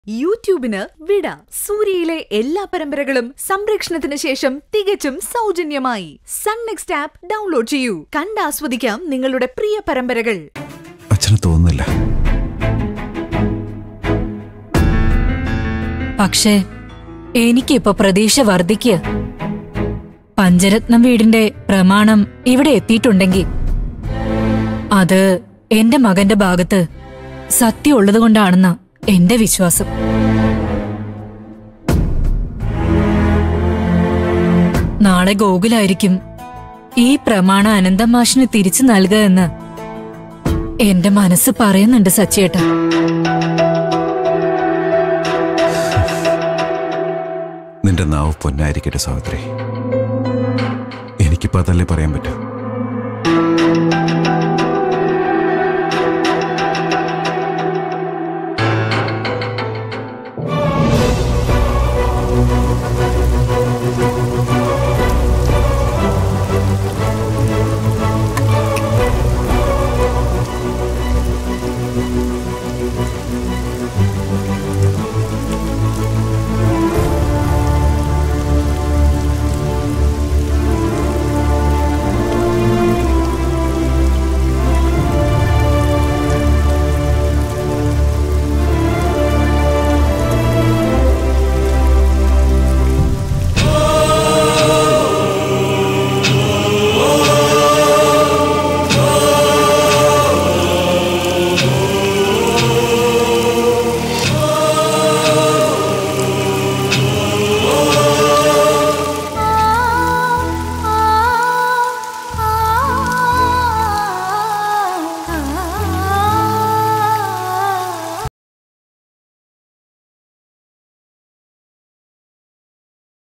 യൂട്യൂബിന് വിട. സൂര്യയിലെ എല്ലാ പരമ്പരകളും സംരക്ഷണത്തിന് ശേഷം തികച്ചും സൗജന്യമായി സൺ നെക്സ്റ്റ് ആപ്പ് ഡൗൺലോഡ് ചെയ്യൂ. കണ്ടാസ്വദിക്കാം നിങ്ങളുടെ പ്രിയ പരമ്പരകൾ. അച്ഛന് തോന്നുന്നില്ല. പക്ഷേ എനിക്കിപ്പോ പ്രതീക്ഷ വർദ്ധിക്കുക. പഞ്ചരത്നം വീടിന്റെ പ്രമാണം ഇവിടെ എത്തിയിട്ടുണ്ടെങ്കിൽ അത് എന്റെ മകന്റെ ഭാഗത്ത് സത്യം ഉള്ളതുകൊണ്ടാണെന്ന എന്റെ വിശ്വാസം. നാളെ ഗോകുലായിരിക്കും ഈ പ്രമാണം അനന്തമാഷിന് തിരിച്ചു നൽകുക എന്ന് എന്റെ മനസ്സ് പറയുന്നുണ്ട് സച്ചേട്ടാ. നിന്റെ നാവ് പൊന്നായിരിക്കട്ടെ സാവിത്രി. എനിക്കിപ്പോ അതല്ലേ പറയാൻ പറ്റൂ.